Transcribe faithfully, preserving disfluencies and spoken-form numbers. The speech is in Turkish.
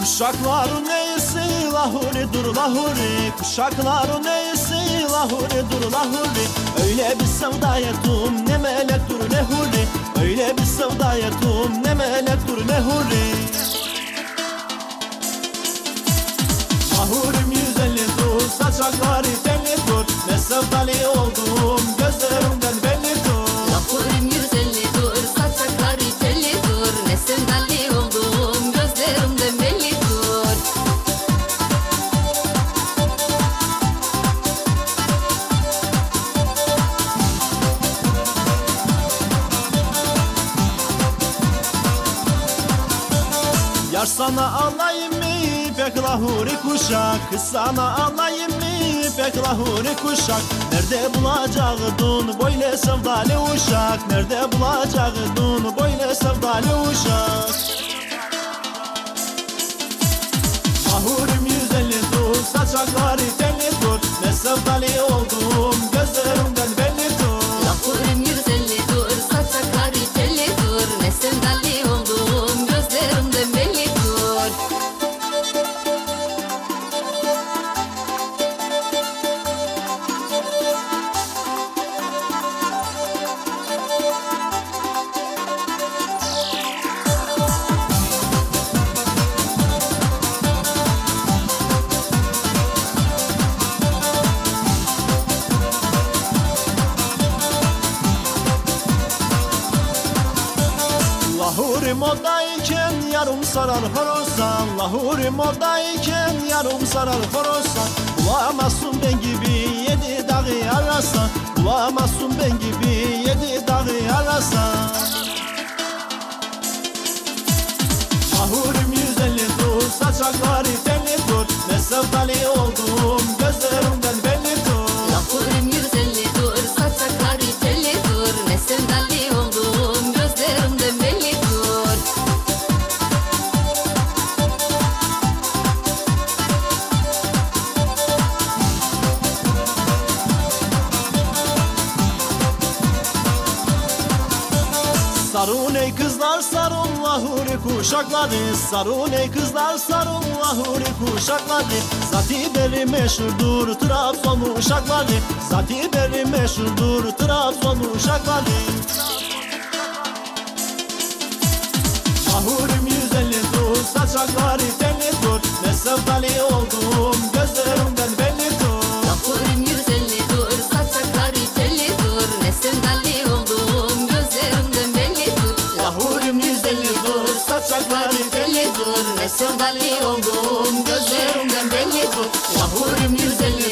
Kuşakların neyisi Lahuri dur Lahuri, kuşakların neyisi Lahuri dur Lahuri. Öyle bir sevdayetum ne melek dur ne huri, öyle bir sevdayetum ne melek dur ne huri. Lahurim yüz elli dur, saçakları telli dur, ne sevdalı oldum gözlerimden belli dur. Lahurim yüz elli dur, saçakları telli dur, ne sevdalı oldum gözlerimden belli dur. Yar sana alayım mı pek Lahuri kuşak, kız sana alayım mı pek Lahuri kuşak. Nerede bulacaktın böyle sevdalı uşak, nerede bulacaktın böyle sevdalı uşak. Lahurim yüz elli dur, saçakları telli dur, ne sevdalı oldum gözlerimden belli dur. Lahurim yüz elli dur, saçakları telli dur, ne sevdalı oldum gözlerimden belli dur. Lahurim oradayken yarım sarar horosan, Lahurim oradayken yarım sarar horosan. Bulamazsın ben gibi yedi dağı arasan, bulamazsın ben gibi yedi dağı arasan. Lahurim yüz elli dur, saçakları telli dur, ne sevdalı oldum gözlerimden belli dur. Lahurim yüz elli dur, saçakları telli dur, ne sevdalı oldum gözlerimden belli dur. Sarın ey kızlar sarın Lahuri kuşakları, sarın ey kızlar sarın Lahuri kuşakları. Zati beri meşhurdur Trabzon uşakları, zati beri meşhurdur Trabzon uşakları. Lahurim yüz elli dur, saçakları telli dur, ne sevdalı oldum gözlerimden belli dur. Lahurim yüz elli dur, saçakları telli dur, ne sevdalı oldum gözlerimden belli dur. Lahurim yüz elli dur, saçakları telli dur, Ne sevdalı oldum gözlerimden belli dur. Lahurim yüz elli